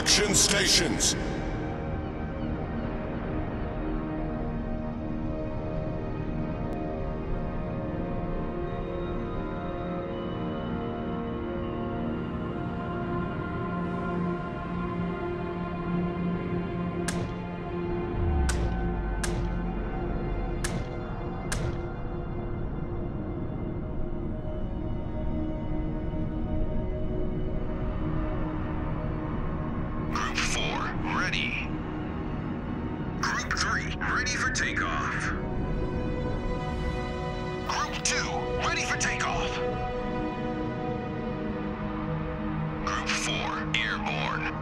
Action stations! Ready. Group 3, ready for takeoff. Group 2, ready for takeoff. Group 4, airborne.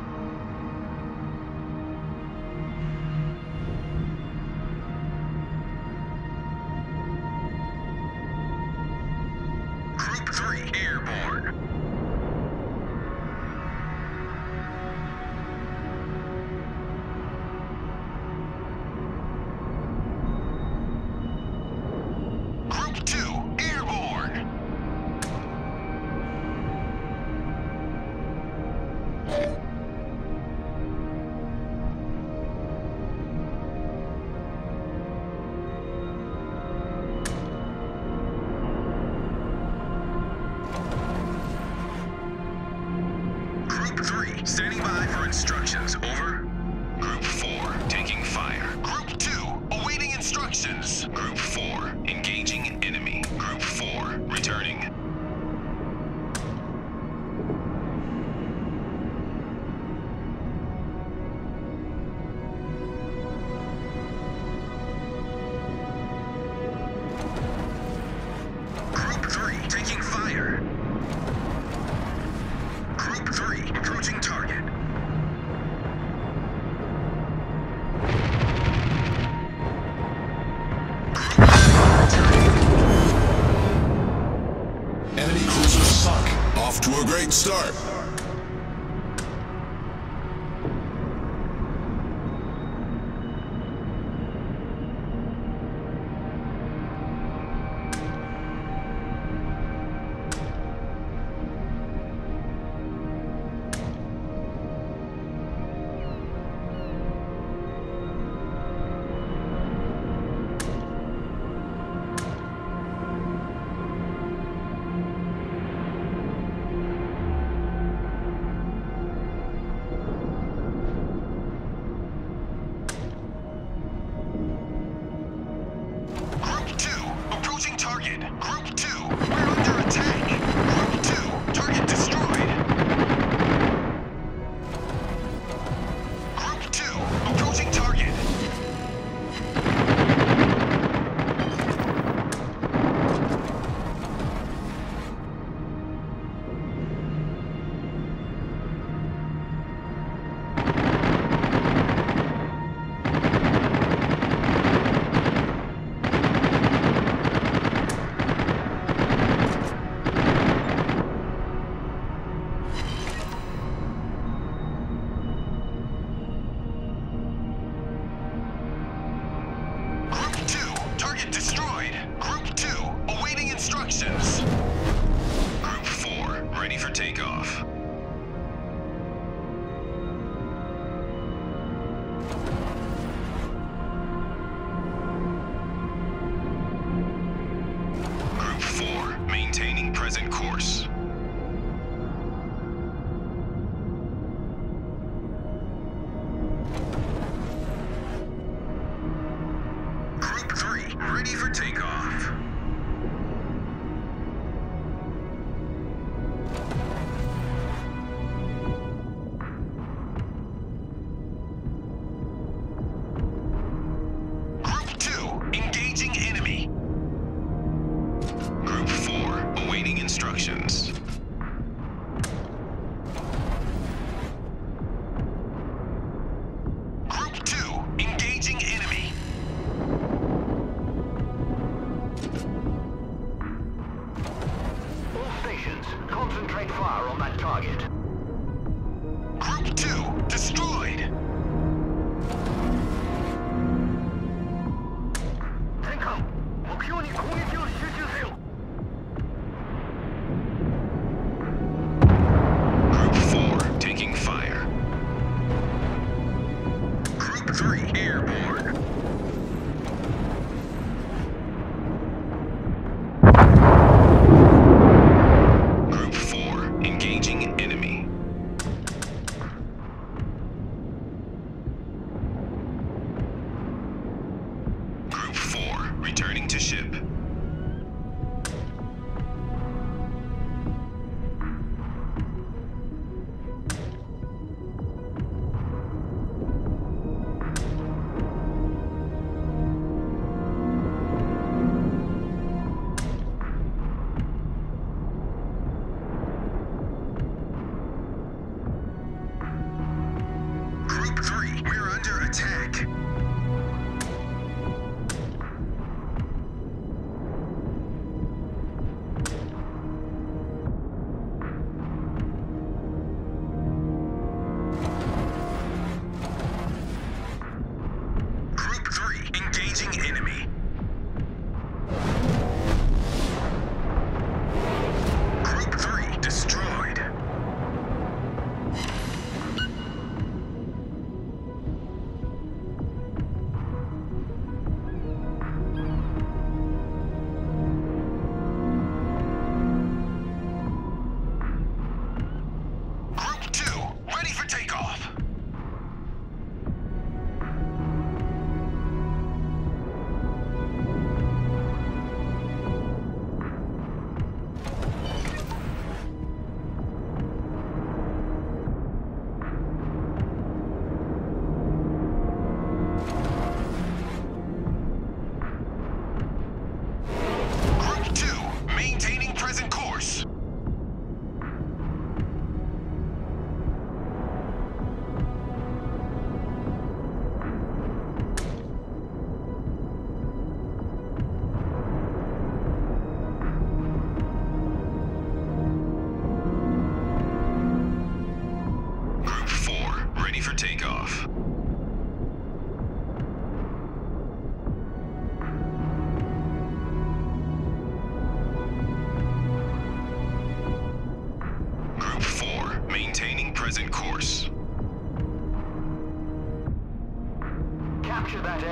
Group 3, airborne. Group 3, standing by for instructions, over. Group 4, taking fire. Group 2, awaiting instructions. Group 4, engaging enemy. Group 4, returning. Group 3, taking fire. Group 3, approaching target. Enemy cruiser sunk. Off to a great start. Group 2, approaching target. Group 2, we're under attack. Group 2, target destroyed. Group 2, approaching target. Group 2, target destroyed. Group 2, awaiting instructions. Group 4, ready for takeoff. Group 4, maintaining present course. Group 3, ready for takeoff. Group 2, engaging enemy. Group 4, awaiting instructions. Group 2, engaging enemy. All stations, concentrate fire on that target. Group 2, destroyed. Tenkan, 目標に攻撃を集中せよ。 Group 4, taking fire.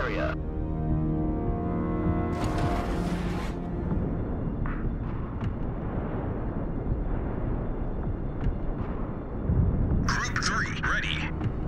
area. Group 3, ready.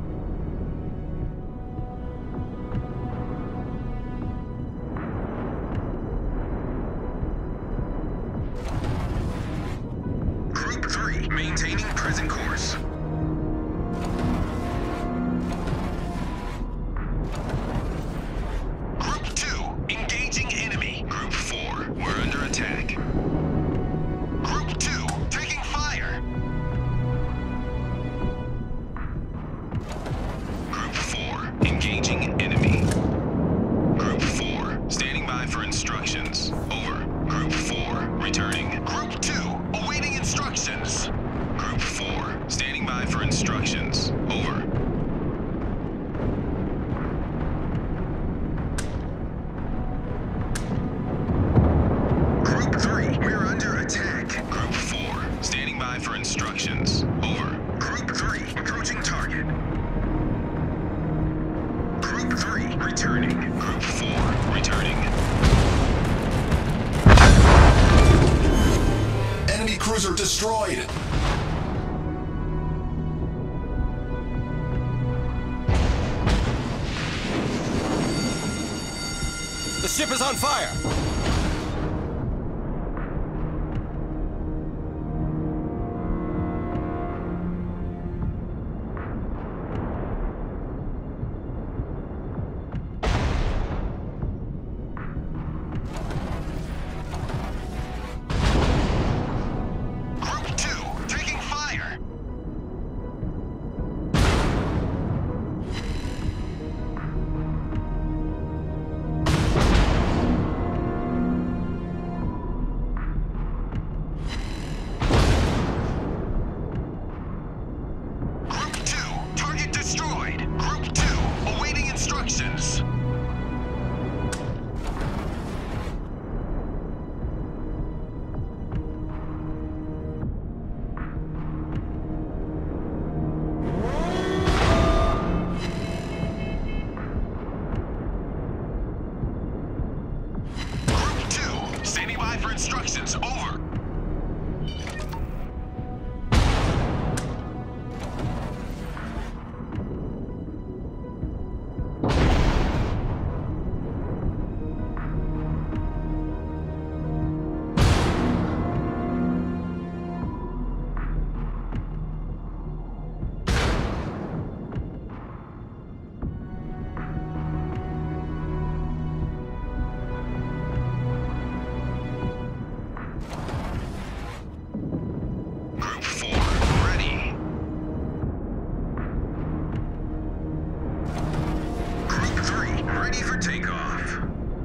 Group 3, maintaining present course. Group 2, engaging enemy. Group 4, we're under attack. Group 2, taking fire. Group 4, engaging enemy. Group 4, standing by for instructions. Over. Group 4, returning. Group 2, awaiting instructions. Group 4, standing by for instructions. Over. Group 3, we're under attack. Group 4, standing by for instructions. Over. Group 3, approaching target. Group 3, returning. Group 4, returning. Enemy cruiser destroyed. The ship is on fire! Group 2, taking fire. Group 2, target destroyed. Group 2, awaiting instructions. Group 2, standing by for instructions. Over. Group 4, ready. Group 3, ready for takeoff.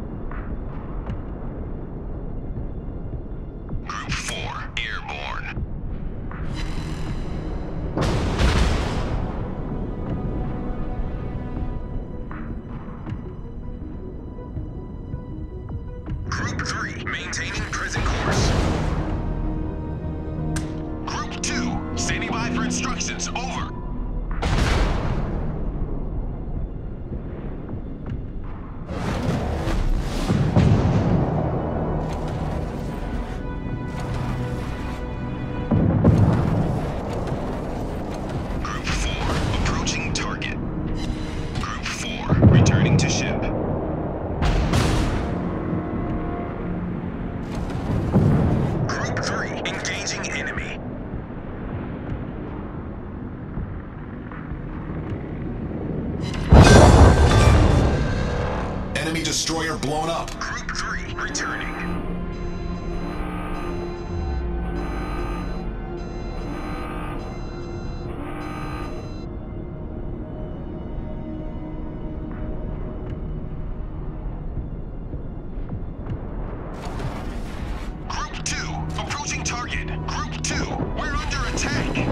Group 4, airborne. Group 3, maintaining present course. Group 2, standing by for instructions. Over. Group 4, approaching target. Group 4, returning to ship. Group 3, engaging enemy. Enemy destroyer blown up. Group 3, returning. Group 2, approaching target. Group 2, we're under attack.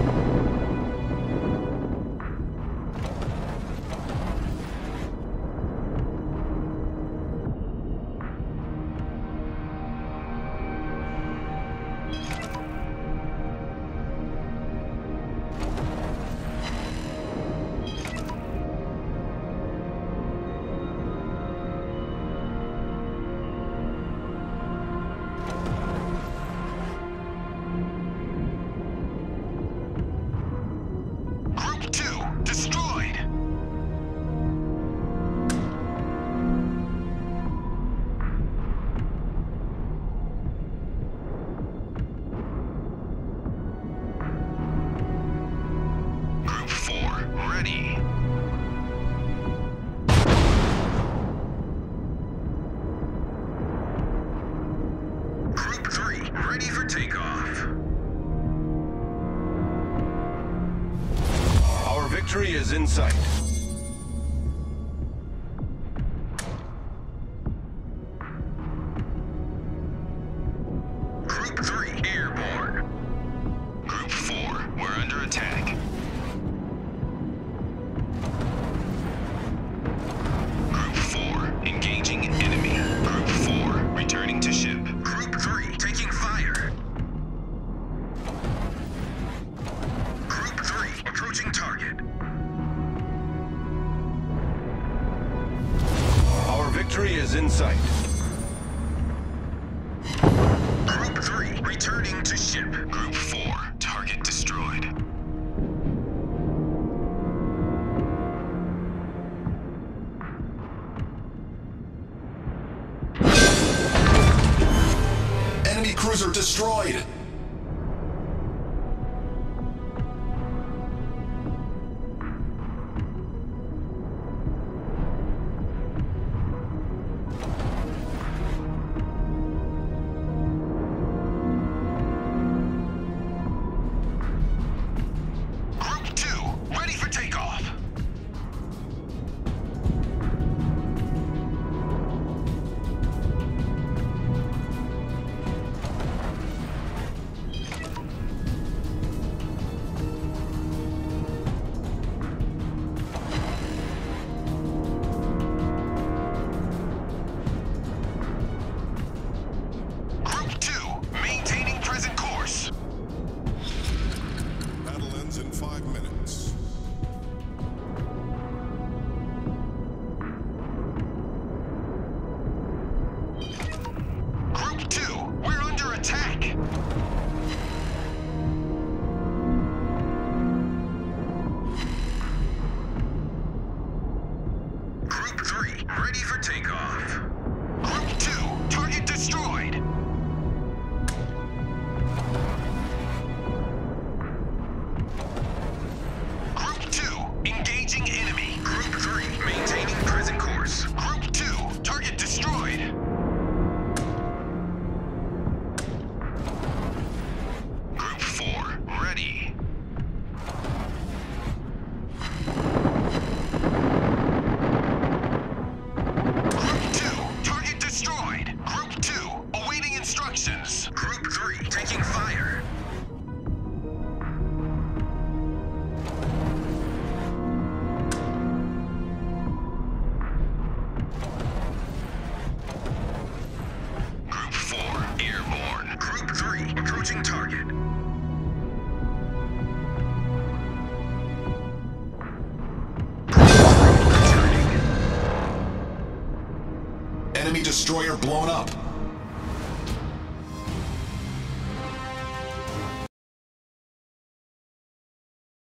victory is in sight. Group 3, airborne. Group 4, we're under attack. Group 4, engaging enemy. Group 4, returning to ship. Group 3, taking fire. Group 3, approaching target. Our victory is in sight. Group 3, returning to ship. Group 4, target destroyed. Enemy cruiser destroyed. Group 2, ready for takeoff. Group 2, maintaining present course. Battle ends in 5 minutes. Group 2, we're under attack. Group 3, ready for takeoff. Group 2, target destroyed. Group 2, engaging enemy. Group 3, maintaining present course. Group 2, target destroyed. Group 4, ready. Group 2, target destroyed. Group 2, awaiting instructions. Group 3, taking fire. Group 4, airborne. Group 3, approaching target. Group 3, returning. Enemy destroyer blown up.